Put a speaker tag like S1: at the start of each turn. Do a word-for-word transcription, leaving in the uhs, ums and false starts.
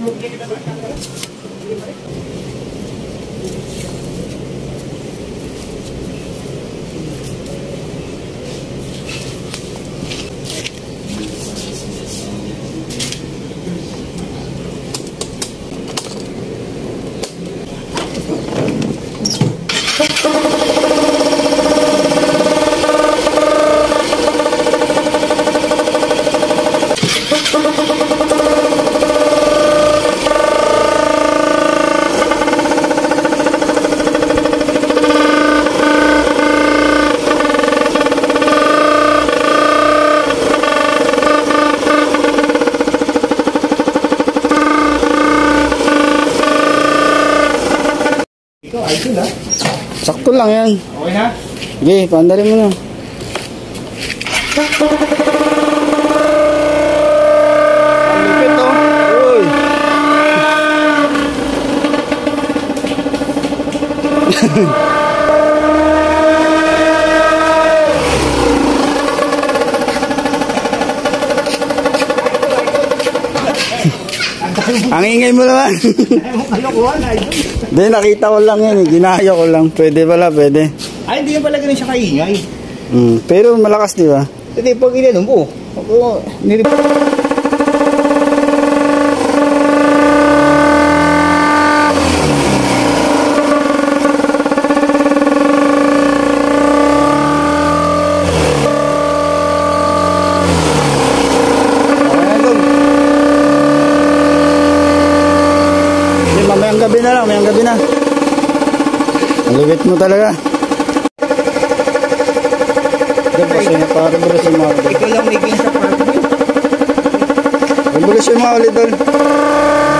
S1: Sakto lang yan.
S2: Okay na?
S1: Sige, paandarin mo na. Ang lupit oh. Uy. Ang ingay mo naman. Hindi, nakita ko lang yan eh. Ginaya ko lang. Pwede pala, pwede.
S2: Ay, hindi yan pala ganun siya kaingay.
S1: Hmm, pero malakas, di ba?
S2: Hindi, pag ilan mo, ako, nilip...
S1: Mamayang gabi na lang, mamayang gabi na. Malupit mo talaga. Kasi na para revolusyon mo ulit.
S2: Ikaw lang may game sa park mo.
S1: Revolusyon mo ulit doon.